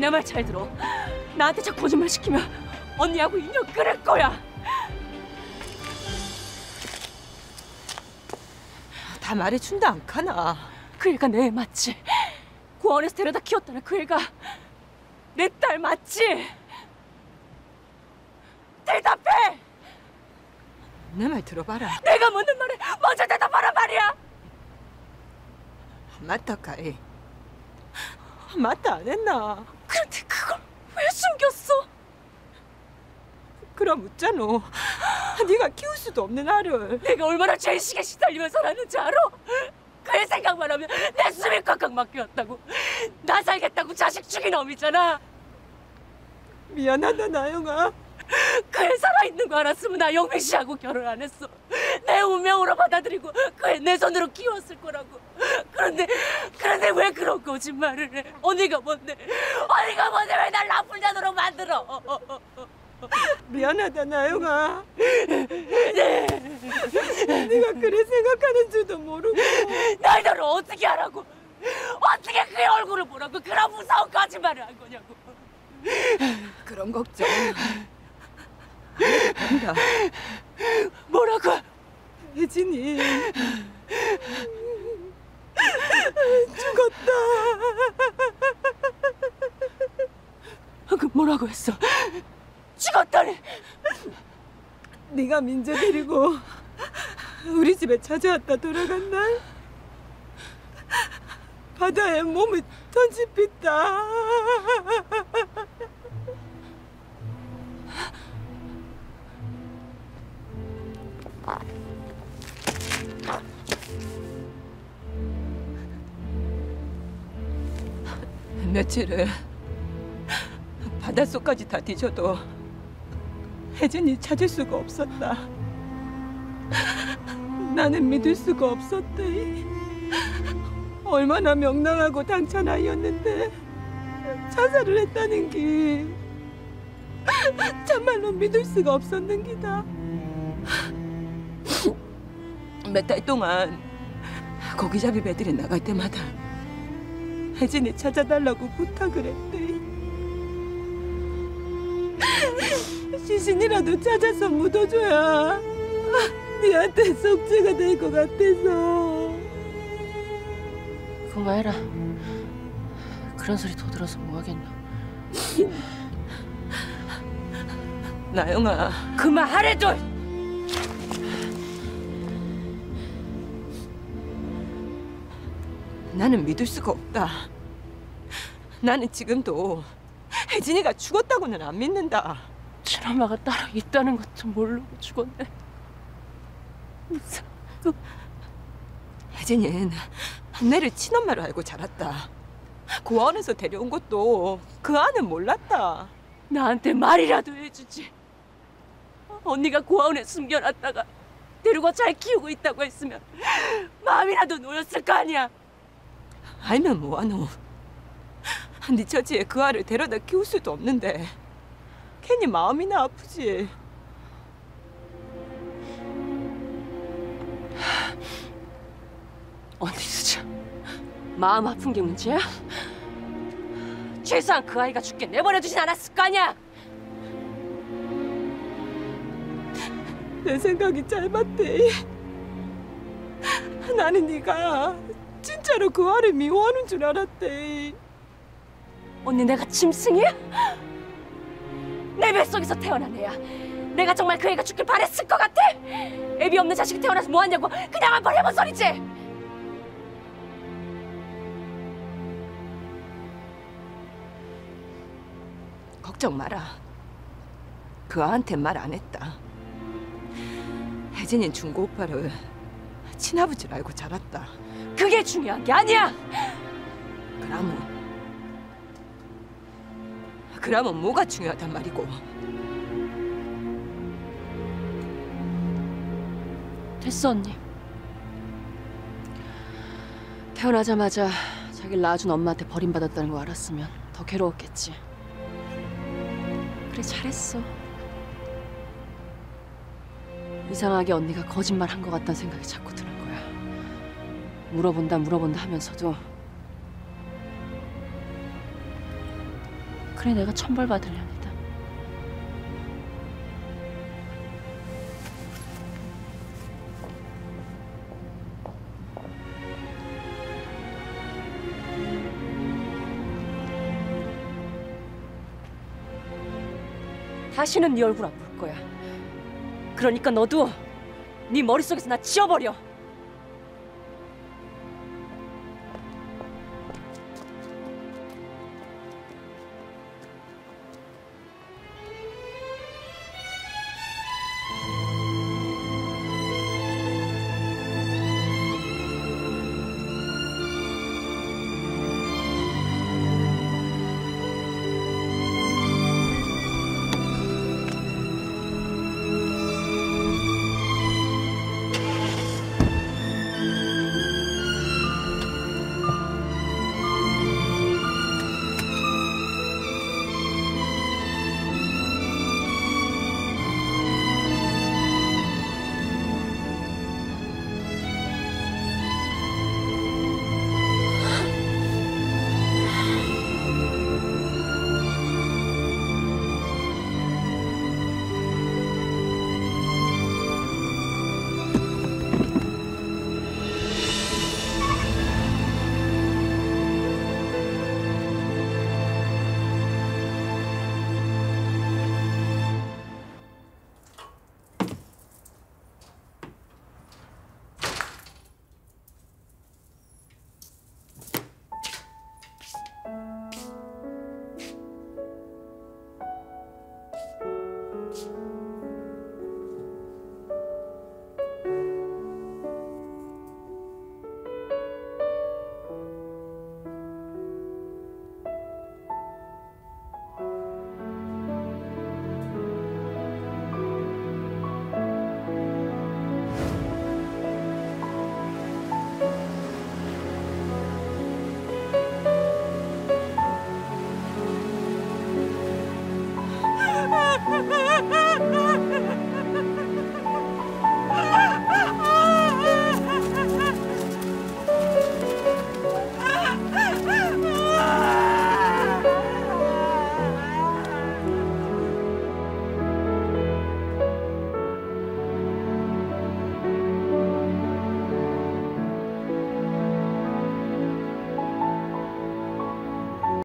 내 말 잘 들어. 나한테 자꾸 거짓말 시키면 언니하고 인연 끊을 거야. 다 말해준다 안 카나. 그 애가 내 애 맞지? 고아원에서 데려다 키웠다는 그 애가 내 딸 맞지? 대답해! 내 말 들어봐라. 내가 묻는 말에 먼저 대답하란 말이야! 맞다 카이. 맞다 안 했나? 그런데 그걸 왜 숨겼어? 그럼 웃잖아. 네가 키울 수도 없는 아를. 내가 얼마나 죄의식에 시달리며 살았는지 알아? 그 애 생각만 하면 내 숨이 꽉꽉 막혀왔다고. 나 살겠다고 자식 죽인 놈이잖아. 미안하다 나영아. 그 애 살아있는 거 알았으면 나 영민 씨하고 결혼 안 했어. 내 운명으로 받아들이고 그 애 내 손으로 키웠을 거라고. 그런데 왜 그런 거짓말을 해? 언니가 뭔데 왜 날 나쁜 자도록 만들어? 미안하다 나영아. 네가 그래 생각하는 줄도 모르고. 날 너를 어떻게 하라고? 어떻게 그의 얼굴을 보라고 그런 무서운 거짓말을 한 거냐고. 그런 걱정 안 해도 된다. 뭐라고? 혜진이 죽었다. 그 뭐라고 했어? 죽었다니. 네가 민재 데리고 우리 집에 찾아왔다 돌아간 날 바다에 몸을 던집혔다. 며칠을 바닷속까지 다 뒤져도 혜진이 찾을 수가 없었다. 나는 믿을 수가 없었대. 얼마나 명랑하고 당찬 아이였는데 자살을 했다는 게 참말로 믿을 수가 없었는 기다. 몇 달 동안 고기잡이 배들이 나갈 때마다 혜진이 찾아달라고 부탁을 했대. 시신이라도 찾아서 묻어줘야 네한테 속죄가 될 것 같아서. 그만해라. 그런 소리 더 들어서 뭐 하겠나. 나영아. 그만하래도. 나는 믿을 수가 없다. 나는 지금도 혜진이가 죽었다고는 안 믿는다. 친엄마가 따로 있다는 것도 모르고 죽었네. 혜진이는 내를 친엄마로 알고 자랐다. 고아원에서 데려온 것도 그 아는 몰랐다. 나한테 말이라도 해주지. 언니가 고아원에 숨겨놨다가 데리고 잘 키우고 있다고 했으면 마음이라도 놓였을 거 아니야. 알면 뭐하노. 네 처지에 그 아를 데려다 키울 수도 없는데 괜히 마음이나 아프지. 언니 진짜 마음 아픈 게 문제야? 최소한 그 아이가 죽게 내버려두진 않았을 거 아니야. 내 생각이 짧았대. 나는 네가 진짜로 그 아를 미워하는 줄 알았대. 언니 내가 짐승이야? 내 뱃속에서 태어난 애야. 내가 정말 그 애가 죽길 바랬을 것 같아? 애비 없는 자식이 태어나서 뭐하냐고 그냥 한번 해본 소리지. 걱정 마라. 그 아한테 말 안 했다. 혜진이는 중고 오빠를 친아버지로 알고 자랐다. 그게 중요한 게 아니야. 그러면 뭐가 중요하단 말이고. 됐어 언니. 태어나자마자 자기를 낳아준 엄마한테 버림받았다는 거 알았으면 더 괴로웠겠지. 그래 잘했어. 이상하게 언니가 거짓말 한 것 같다는 생각이 자꾸 드는 거야. 물어본다 하면서도 그래 내가 천벌받으려니다. 다시는 네 얼굴 안 볼 거야. 그러니까 너도 네 머릿속에서 나 지워버려.